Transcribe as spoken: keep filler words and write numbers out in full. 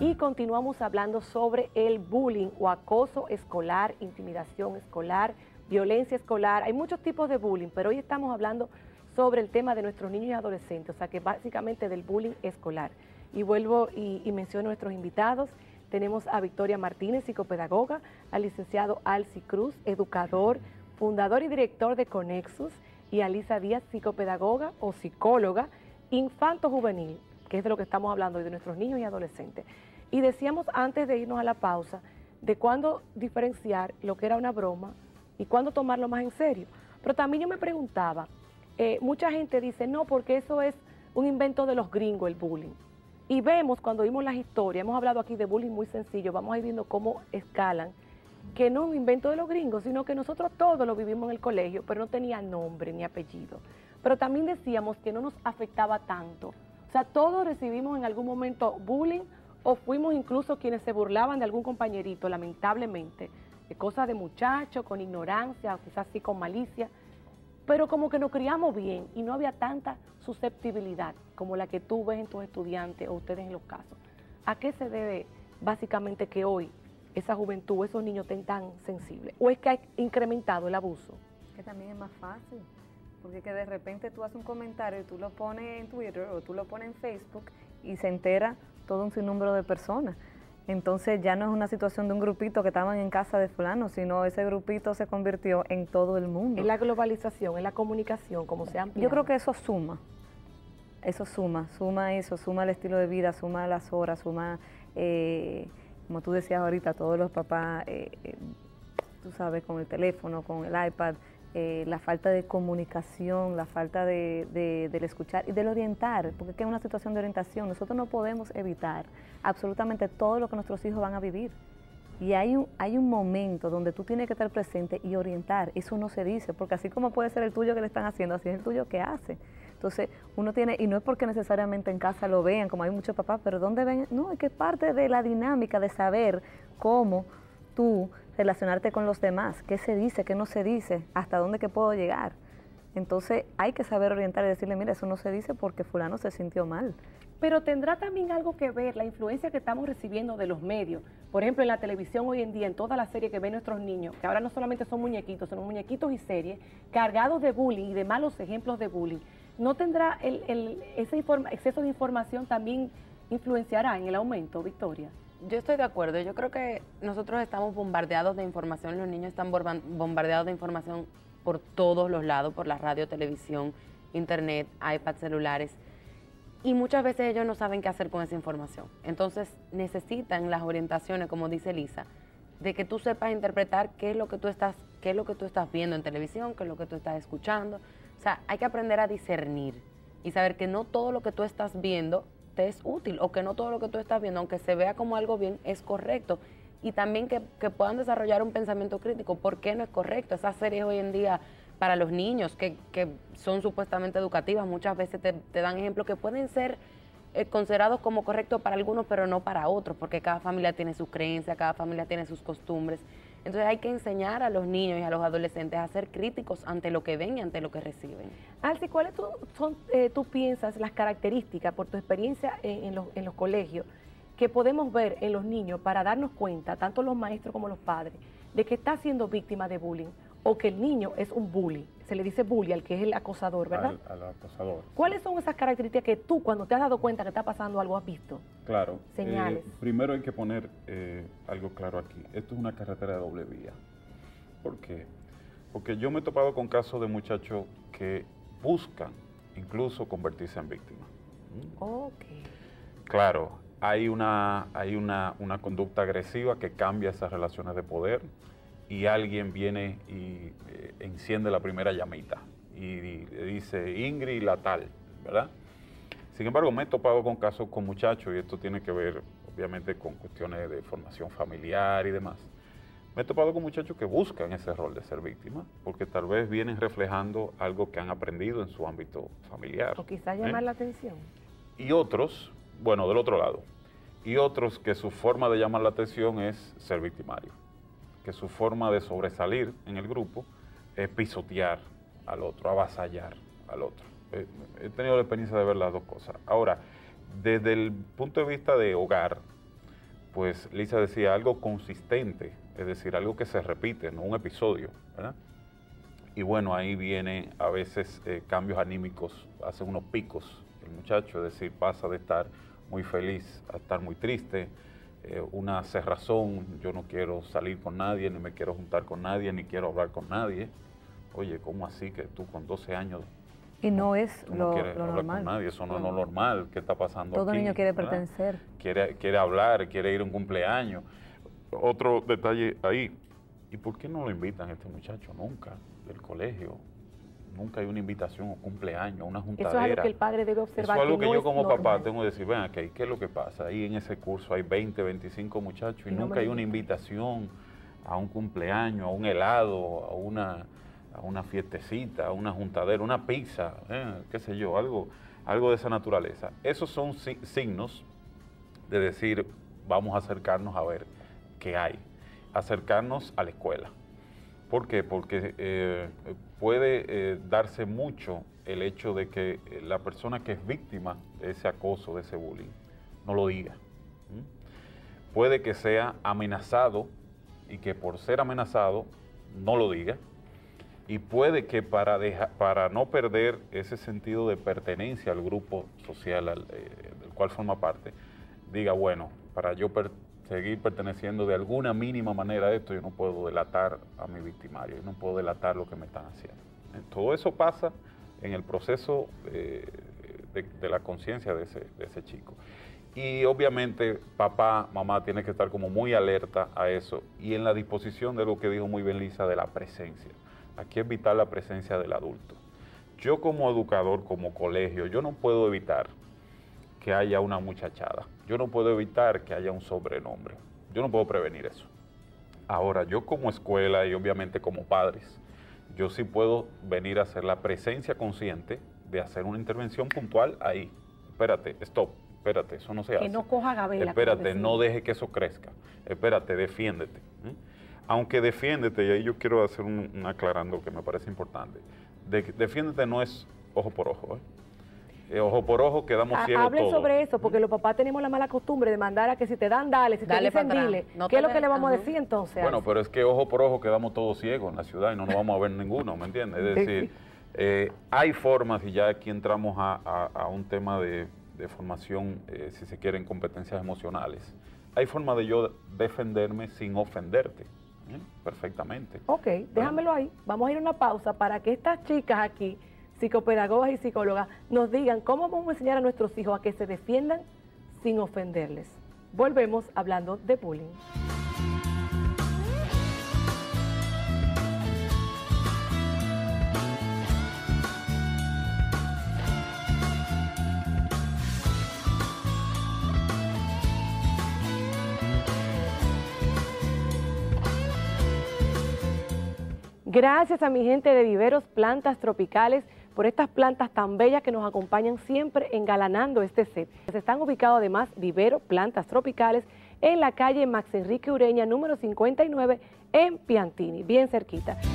Y continuamos hablando sobre el bullying o acoso escolar, intimidación escolar, violencia escolar. Hay muchos tipos de bullying, pero hoy estamos hablando sobre el tema de nuestros niños y adolescentes, o sea que básicamente del bullying escolar. Y vuelvo y, y menciono a nuestros invitados. Tenemos a Victoria Martínez, psicopedagoga, al licenciado Alci Cruz, educador, fundador y director de Conexus, y a Lisa Díaz, psicopedagoga o psicóloga infanto-juvenil, que es de lo que estamos hablando hoy, de nuestros niños y adolescentes. Y decíamos antes de irnos a la pausa, de cuándo diferenciar lo que era una broma y cuándo tomarlo más en serio. Pero también yo me preguntaba, eh, mucha gente dice, no, porque eso es un invento de los gringos, el bullying. Y vemos, cuando vimos las historias, hemos hablado aquí de bullying muy sencillo, vamos a ir viendo cómo escalan, que no es un invento de los gringos, sino que nosotros todos lo vivimos en el colegio, pero no tenía nombre ni apellido. Pero también decíamos que no nos afectaba tanto. O sea, todos recibimos en algún momento bullying o fuimos incluso quienes se burlaban de algún compañerito, lamentablemente, de cosas de muchachos, con ignorancia, quizás sí con malicia, pero como que nos criamos bien y no había tanta susceptibilidad como la que tú ves en tus estudiantes o ustedes en los casos. ¿A qué se debe básicamente que hoy esa juventud, esos niños estén tan sensibles? ¿O es que ha incrementado el abuso? Que también es más fácil, porque que de repente tú haces un comentario y tú lo pones en Twitter o tú lo pones en Facebook y se entera todo un sinnúmero de personas. Entonces ya no es una situación de un grupito que estaban en casa de fulano, sino ese grupito se convirtió en todo el mundo. En la globalización, en la comunicación, como se amplía. Yo creo que eso suma, eso suma, suma eso, suma el estilo de vida, suma las horas, suma, eh, como tú decías ahorita, todos los papás, eh, eh, tú sabes, con el teléfono, con el iPad, eh, la falta de comunicación, la falta de, de, del escuchar y del orientar, porque es que es una situación de orientación. Nosotros no podemos evitar absolutamente todo lo que nuestros hijos van a vivir. Y hay un, hay un momento donde tú tienes que estar presente y orientar. Eso no se dice, porque así como puede ser el tuyo que le están haciendo, así es el tuyo que hace. Entonces, uno tiene, y no es porque necesariamente en casa lo vean, como hay muchos papás, pero ¿dónde ven? No, es que es parte de la dinámica de saber cómo tú relacionarte con los demás, qué se dice, qué no se dice, hasta dónde que puedo llegar. Entonces hay que saber orientar y decirle, mira, eso no se dice porque fulano se sintió mal. Pero tendrá también algo que ver la influencia que estamos recibiendo de los medios. Por ejemplo, en la televisión hoy en día, en todas las series que ven nuestros niños, que ahora no solamente son muñequitos, son muñequitos y series, cargados de bullying y de malos ejemplos de bullying. ¿No tendrá el, el, ese informa, exceso de información también influenciará en el aumento, Victoria? Yo estoy de acuerdo, yo creo que nosotros estamos bombardeados de información, los niños están bombardeados de información por todos los lados, por la radio, televisión, internet, iPad, celulares, y muchas veces ellos no saben qué hacer con esa información. Entonces necesitan las orientaciones, como dice Lisa, de que tú sepas interpretar qué es lo que tú estás, qué es lo que tú estás viendo en televisión, qué es lo que tú estás escuchando. O sea, hay que aprender a discernir y saber que no todo lo que tú estás viendo te es útil, o que no todo lo que tú estás viendo, aunque se vea como algo bien, es correcto. Y también que, que puedan desarrollar un pensamiento crítico. ¿Por qué no es correcto? Esas series hoy en día para los niños que, que son supuestamente educativas, muchas veces te, te dan ejemplos que pueden ser eh, considerados como correctos para algunos, pero no para otros, porque cada familia tiene sus creencias, cada familia tiene sus costumbres. Entonces hay que enseñar a los niños y a los adolescentes a ser críticos ante lo que ven y ante lo que reciben. Alci, ¿cuáles tú, son, eh, tú piensas las características, por tu experiencia en, en, los, en los colegios, que podemos ver en los niños para darnos cuenta, tanto los maestros como los padres, de que está siendo víctima de bullying o que el niño es un bully? Se le dice bully al que es el acosador, ¿verdad? Al, al acosador. ¿Cuáles son esas características que tú, cuando te has dado cuenta que está pasando algo, has visto? Claro. Señales. Eh, primero hay que poner eh, algo claro aquí. Esto es una carretera de doble vía. ¿Por qué? Porque yo me he topado con casos de muchachos que buscan incluso convertirse en víctimas. Ok. Claro, hay una, hay una, una conducta agresiva que cambia esas relaciones de poder, y alguien viene y eh, enciende la primera llamita y, y le dice Ingrid la tal, ¿verdad? Sin embargo, me he topado con casos con muchachos, y esto tiene que ver obviamente con cuestiones de formación familiar y demás. Me he topado con muchachos que buscan ese rol de ser víctima, porque tal vez vienen reflejando algo que han aprendido en su ámbito familiar. O quizás llamar ¿eh? la atención. Y otros, bueno, del otro lado, y otros que su forma de llamar la atención es ser victimario, que su forma de sobresalir en el grupo es pisotear al otro, avasallar al otro. Eh, he tenido la experiencia de ver las dos cosas. Ahora, desde el punto de vista de hogar, pues Lisa decía algo consistente, es decir, algo que se repite, no un episodio, ¿verdad? Y bueno, ahí viene a veces eh, cambios anímicos, hace unos picos el muchacho, es decir, pasa de estar muy feliz a estar muy triste, eh, una cerrazón, yo no quiero salir con nadie, ni me quiero juntar con nadie, ni quiero hablar con nadie. Oye, ¿cómo así que tú con doce años y no es tú lo, no quieres lo hablar normal? con nadie? Eso no es lo normal. ¿Qué está pasando Todo aquí? niño quiere ¿verdad? pertenecer. Quiere, quiere hablar, quiere ir a un cumpleaños. Otro detalle ahí, ¿y por qué no lo invitan a este muchacho nunca del colegio? Nunca hay una invitación o cumpleaños, una juntadera. Eso es algo que el padre debe observar. Eso es algo que, no yo es como normal. papá tengo que decir, ven aquí, ¿qué es lo que pasa? Ahí en ese curso hay veinte, veinticinco muchachos y, Y no nunca me hay lo una invitan. invitación a un cumpleaños, a un helado, a una, a una fiestecita, a una juntadera, una pizza, eh, qué sé yo, algo, algo de esa naturaleza. Esos son si- signos de decir, vamos a acercarnos a ver qué hay, acercarnos a la escuela. ¿Por qué? Porque eh, puede eh, darse mucho el hecho de que la persona que es víctima de ese acoso, de ese bullying, no lo diga. ¿Mm? Puede que sea amenazado y que por ser amenazado no lo diga. Y puede que para, deja, para no perder ese sentido de pertenencia al grupo social al, eh, del cual forma parte, diga, bueno, para yo per seguir perteneciendo de alguna mínima manera a esto, yo no puedo delatar a mi victimario, yo no puedo delatar lo que me están haciendo. Todo eso pasa en el proceso eh, de, de la conciencia de ese, de ese chico. Y obviamente papá, mamá tiene que estar como muy alerta a eso y en la disposición de lo que dijo muy bien Lisa, de la presencia. Aquí es vital la presencia del adulto. Yo como educador, como colegio, yo no puedo evitar que haya una muchachada. Yo no puedo evitar que haya un sobrenombre. Yo no puedo prevenir eso. Ahora, yo como escuela y obviamente como padres, yo sí puedo venir a hacer la presencia consciente de hacer una intervención puntual ahí. Espérate, stop, espérate, eso no se hace. Que no coja gabela. Espérate, no deje que eso crezca. Espérate, defiéndete. ¿Mm? Aunque defiéndete, y ahí yo quiero hacer un, un aclarando que me parece importante. De, defiéndete no es ojo por ojo, ¿eh? Eh, ojo por ojo quedamos Ha- ciegos Hablen todos. sobre eso, porque los papás tenemos la mala costumbre de mandar a que si te dan, dale, si Dale te dicen, para atrás. dile. No ¿Qué te es lo que de- le vamos a ajá. decir entonces? Bueno, Alce? pero es que ojo por ojo quedamos todos ciegos en la ciudad y no nos vamos a ver ninguno, ¿me entiendes? Es decir, eh, hay formas, y ya aquí entramos a, a- a un tema de, de formación, eh, si se quieren, competencias emocionales. Hay forma de yo defenderme sin ofenderte, ¿eh? Perfectamente. Ok, déjamelo ahí. Vamos a ir a una pausa para que estas chicas aquí, psicopedagogas y psicólogas, nos digan cómo vamos a enseñar a nuestros hijos a que se defiendan sin ofenderles. Volvemos hablando de bullying. Gracias a mi gente de Viveros Plantas Tropicales por estas plantas tan bellas que nos acompañan siempre engalanando este set. Están ubicados además Vivero Plantas Tropicales en la calle Max Enrique Ureña, número cincuenta y nueve, en Piantini, bien cerquita.